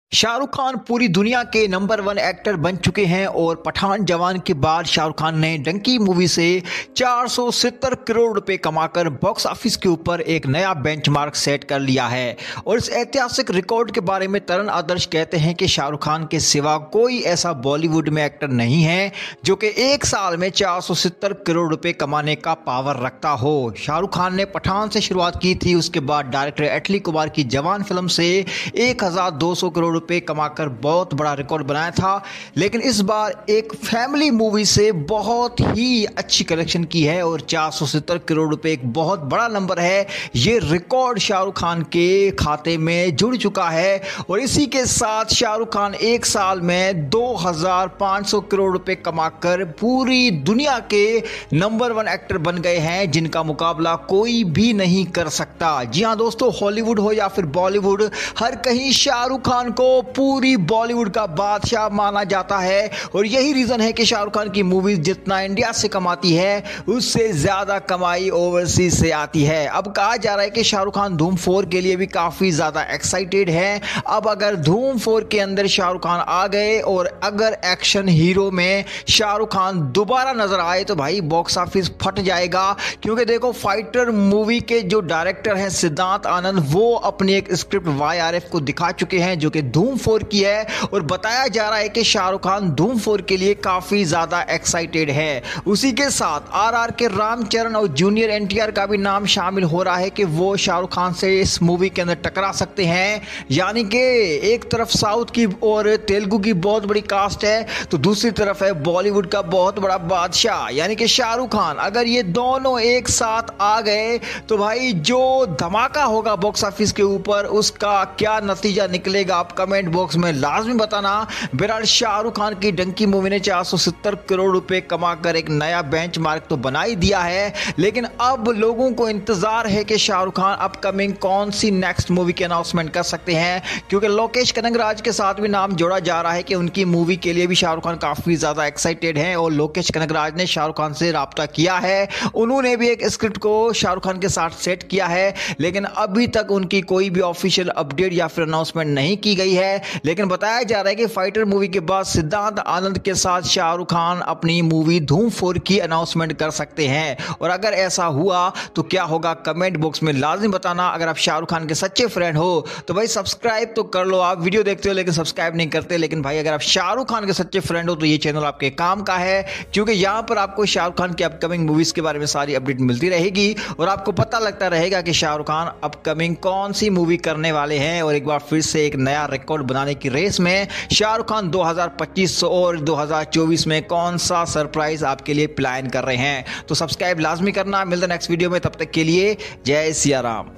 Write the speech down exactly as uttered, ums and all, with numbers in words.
शाहरुख खान पूरी दुनिया के नंबर वन एक्टर बन चुके हैं और पठान जवान के बाद शाहरुख खान ने डंकी मूवी से चार सौ सत्तर करोड़ रुपए कमाकर बॉक्स ऑफिस के ऊपर एक नया बेंचमार्क सेट कर लिया है। और इस ऐतिहासिक रिकॉर्ड के बारे में तरण आदर्श कहते हैं कि शाहरुख खान के सिवा कोई ऐसा बॉलीवुड में एक्टर नहीं है जो कि एक साल में चार सौ सत्तर करोड़ रुपए कमाने का पावर रखता हो। शाहरुख खान ने पठान से शुरुआत की थी, उसके बाद डायरेक्टर एटली कुमार की जवान फिल्म से एक हजार दो सौ करोड़ रुपए कमाकर बहुत बड़ा रिकॉर्ड बनाया था, लेकिन इस बार एक फैमिली मूवी से बहुत ही अच्छी कलेक्शन की है और चार सौ सत्तर करोड़ रुपए एक बहुत बड़ा नंबर है। ये रिकॉर्ड शाहरुख खान के खाते में जुड़ चुका है और इसी के साथ शाहरुख खान एक साल में दो हजार पाँच सौ करोड़ रुपए कमाकर पूरी दुनिया के नंबर वन एक्टर बन गए हैं, जिनका मुकाबला कोई भी नहीं कर सकता। जी हाँ दोस्तों, हॉलीवुड हो या फिर बॉलीवुड, हर कहीं शाहरुख खान को पूरी बॉलीवुड का बादशाह माना जाता है और यही रीजन है कि शाहरुख खान की मूवीज जितना इंडिया से कमाती है उससे ज्यादा कमाई ओवरसीज से आती है। अब कहा जा रहा है कि शाहरुख खान धूम फोर के लिए भी काफी ज्यादा एक्साइटेड है। अब अगर धूम फोर के अंदर शाहरुख खान आ गए और अगर एक्शन हीरो में शाहरुख खान दोबारा नजर आए तो भाई बॉक्स ऑफिस फट जाएगा, क्योंकि देखो फाइटर मूवी के जो डायरेक्टर हैं सिद्धांत आनंद, वो अपनी एक स्क्रिप्ट वाई आर एफ को दिखा चुके हैं जो कि धूम फोर की है और बताया जा रहा है कि शाहरुख खान धूम फोर के लिए काफी ज्यादा एक्साइटेड है। उसी के साथ आरआर के रामचरण और जूनियर एनटीआर का भी नाम शामिल हो रहा है कि वो शाहरुख खान से इस मूवी के अंदर टकरा सकते हैं। यानी कि एक तरफ साउथ की और तेलुगु की बहुत बड़ी कास्ट है तो दूसरी तरफ है बॉलीवुड का बहुत बड़ा बादशाह यानी कि शाहरुख खान। अगर ये दोनों एक साथ आ गए तो भाई जो धमाका होगा बॉक्स ऑफिस के ऊपर उसका क्या नतीजा निकलेगा आप कमेंट बॉक्स में लाजमी बताना। बहरहाल शाहरुख खान की डंकी मूवी ने चार सौ सत्तर करोड़ रुपए कमाकर एक नया बेंचमार्क तो बना ही दिया है, लेकिन अब लोगों को इंतजार है कि शाहरुख खान अपकमिंग कौन सी नेक्स्ट मूवी की अनाउंसमेंट कर सकते हैं, क्योंकि लोकेश कनगराज के साथ भी नाम जोड़ा जा रहा है कि उनकी मूवी के लिए भी शाहरुख खान काफी ज्यादा एक्साइटेड हैं और लोकेश कनगराज ने शाहरुख खान से राब्ता किया है। उन्होंने भी एक स्क्रिप्ट को शाहरुख खान के साथ सेट किया है, लेकिन अभी तक उनकी कोई भी ऑफिशियल अपडेट या फिर अनाउंसमेंट नहीं की गई है। लेकिन बताया जा रहा है कि फाइटर मूवी के बाद सिद्धांत आनंद के साथ शाहरुख खान अपनी मूवी धूम फोर की अनाउंसमेंट कर सकते हैं और अगर ऐसा हुआ तो क्या होगा कमेंट बॉक्स में लाजिम बताना। अगर आप शाहरुख खान के सच्चे फ्रेंड हो तो भाई सब्सक्राइब तो कर लो, आप वीडियो देखते हो लेकिन सब्सक्राइब नहीं करते, लेकिन भाई अगर आप शाहरुख खान के सच्चे फ्रेंड हो तो ये चैनल आपके काम का है, क्योंकि यहां पर आपको शाहरुख खान की अपकमिंग मूवीज के बारे में सारी अपडेट मिलती रहेगी और आपको पता लगता रहेगा कि शाहरुख खान अपकमिंग कौन सी मूवी करने वाले हैं। और एक बार फिर से एक नया रिकॉर्ड बनाने की रेस में शाहरुख खान दो हजार पच्चीस और दो हजार चौबीस में कौन सा सरप्राइज आपके लिए प्लान कर रहे हैं। तो सब्सक्राइब लाजमी करना। मिलते नेक्स्ट वीडियो में, तब तक के लिए जय सिया राम।